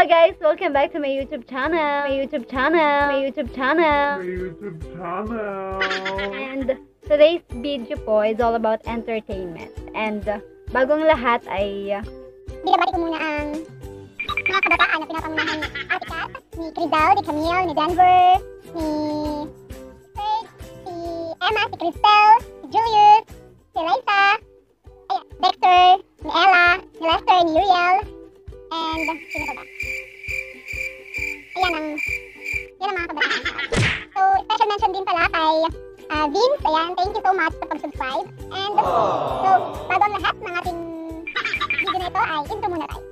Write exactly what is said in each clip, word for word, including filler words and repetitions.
Hello guys, welcome back to my YouTube channel. My YouTube channel. My YouTube channel. My YouTube channel. And today's video po is all about entertainment. And uh, bagong lahat ay uh, binabati ko muna ang mga kabataan na pinapangunahan ni Ate Kat, ni Crisal, ni Camille, ni Denver, ni Kurt, si Emma, si Cristel, si Julius, si Liza, ay, Dexter, ni Ella, ni Lester, ni Uriel, and sino pa ba? Ayan ang, yan ang mga kabataan. So, special mention din pala kay uh, Vince. Ayan, thank you so much sa pag-subscribe. And so, bago ang lahat ng ating video na ito ay intro muna tayo.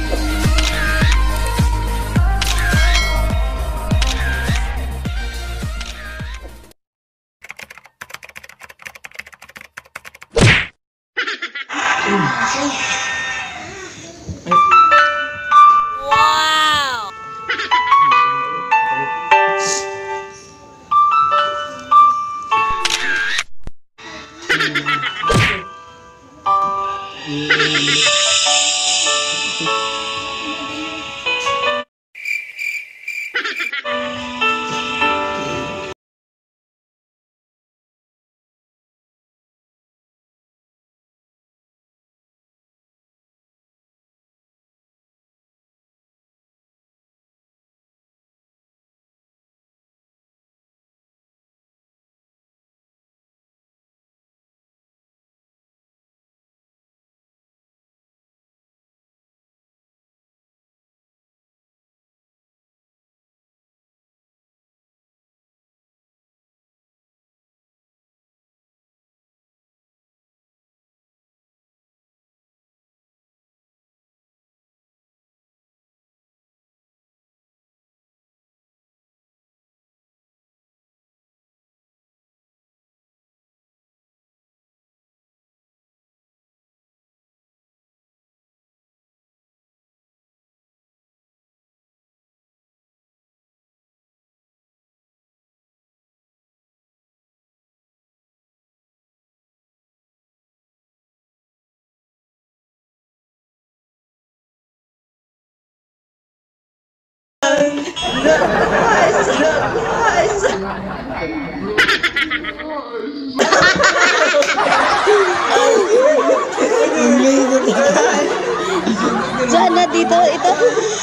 Sana dito, ito.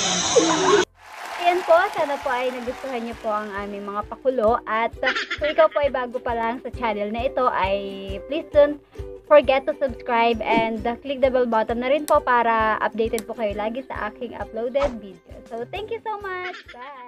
ayan po, sana po ay nagustuhan niyo po ang aming mga pakulo. At uh, kung ikaw po ay bago pa lang sa channel na ito, ay please don't forget to subscribe and uh, click the bell button na rin po para updated po kayo lagi sa aking uploaded video. So, thank you so much. Bye!